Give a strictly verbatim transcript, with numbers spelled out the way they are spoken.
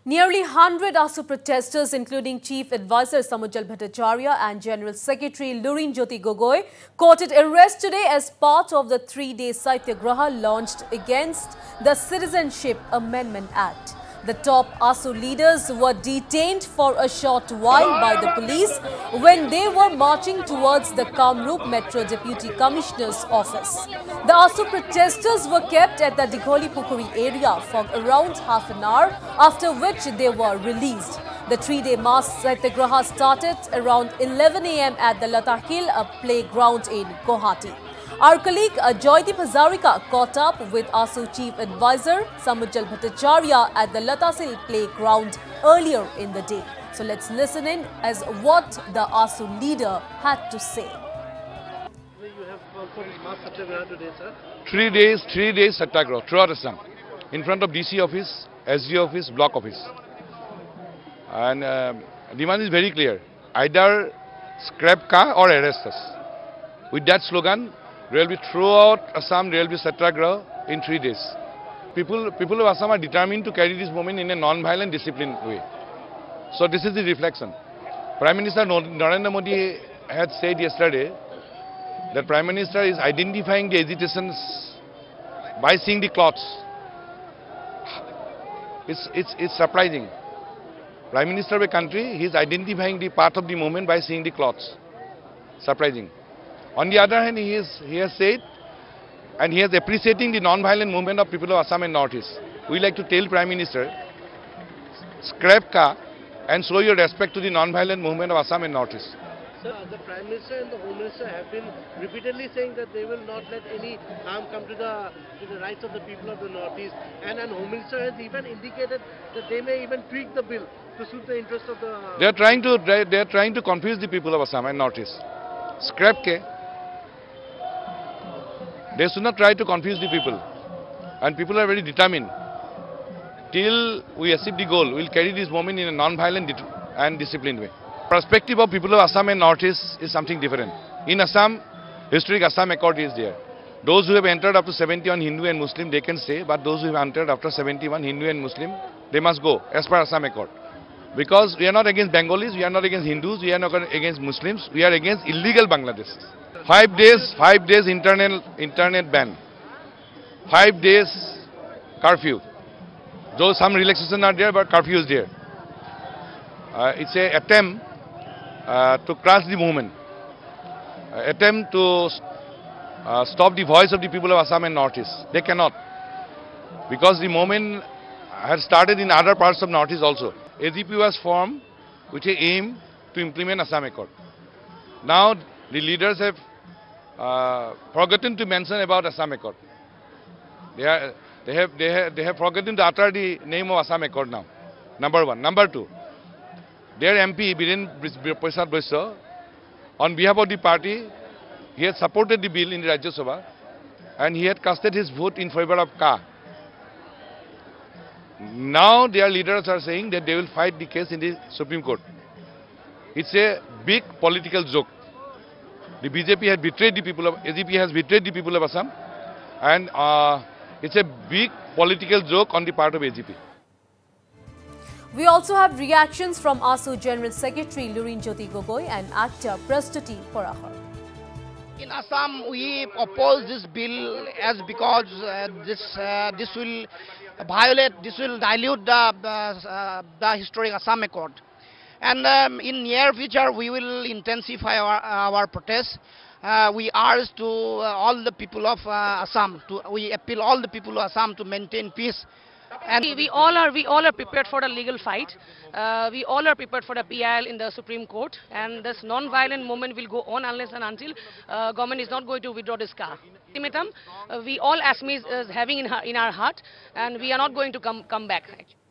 Nearly one hundred A A S U protesters, including Chief Advisor Samujjal Bhattacharya and General Secretary Lurinjyoti Gogoi, courted arrest today as part of the three-day Satyagraha launched against the Citizenship Amendment Act. The top A A S U leaders were detained for a short while by the police when they were marching towards the Kamrup Metro Deputy Commissioner's office. The A A S U protesters were kept at the Dighali Pukhuri area for around half an hour, after which they were released. The three-day mass Satyagraha started around eleven A M at the Latasil playground in Guwahati. Our colleague Dighali Pukhuri caught up with A A S U Chief Advisor Samujjal Bhattacharya at the Latasil playground earlier in the day. So let's listen in as what the A A S U leader had to say. You have called for this mass Satyagraha today, sir? Three days, three days Satyagraha throughout Assam, in front of D C office, S D office, block office. And uh, demand is very clear: either scrap car or arrest us. With that slogan, there will be throughout Assam, there will be Satyagraha in three days. People, people of Assam are determined to carry this movement in a non-violent, disciplined way. So this is the reflection. Prime Minister Narendra Modi had said yesterday that Prime Minister is identifying the agitations by seeing the cloths. It's, it's, it's surprising. Prime Minister of a country, he is identifying the part of the movement by seeing the cloths. Surprising. On the other hand, he, is, he has said, and he is appreciating the non-violent movement of people of Assam and Northeast. We like to tell Prime Minister, scrap car and show your respect to the non-violent movement of Assam and Northeast. Sir, the Prime Minister and the Home Minister have been repeatedly saying that they will not let any harm come to the, to the rights of the people of the Northeast. And the Home Minister has even indicated that they may even tweak the bill to suit the interest of the... They are trying to, they are trying to confuse the people of Assam and Northeast. Scrap ke. They should not try to confuse the people, and people are very determined. Till we achieve the goal, we will carry this movement in a non-violent and disciplined way. Perspective of people of Assam and Northeast is something different. In Assam, historic Assam Accord is there. Those who have entered after seventy-one Hindu and Muslim, they can stay, but those who have entered after seventy-one Hindu and Muslim, they must go as per Assam Accord. Because we are not against Bengalis, we are not against Hindus, we are not against Muslims, we are against illegal Bangladeshis. Five days, five days internet, internet ban. Five days curfew. Though some relaxation are there, but curfew is there. Uh, it's an attempt uh, to crush the movement. Uh, attempt to uh, stop the voice of the people of Assam and Northeast. They cannot. Because the movement has started in other parts of Northeast also. A G P was formed with an aim to implement Assam Accord. Now the leaders have uh, forgotten to mention about Assam Accord. They, are, they, have, they, have, they have forgotten to utter the name of Assam Accord now. Number one. Number two, their M P, Biren Prasad Baisya, on behalf of the party, he had supported the bill in the Rajya Sabha and he had casted his vote in favor of Ka. Now their leaders are saying that they will fight the case in the Supreme Court. It's a big political joke. The B J P has betrayed the people of, A G P has betrayed the people of Assam, and uh, it's a big political joke on the part of A G P. We also have reactions from A A S U General Secretary Lurinjyoti Gogoi and actor Prastuti Porahar. In Assam, we oppose this bill as because uh, this uh, this will violate, this will dilute the uh, the historic Assam Accord. And um, in near future, we will intensify our, our protests. Uh, we urge to uh, all the people of uh, Assam, to, we appeal all the people of Assam to maintain peace. And we all are we all are prepared for the legal fight. Uh, we all are prepared for the P I L in the Supreme Court, and this non-violent movement will go on unless and until uh, government is not going to withdraw this car. Ultimatum, uh, we all Assamese is having in, her, in our heart, and we are not going to come come back.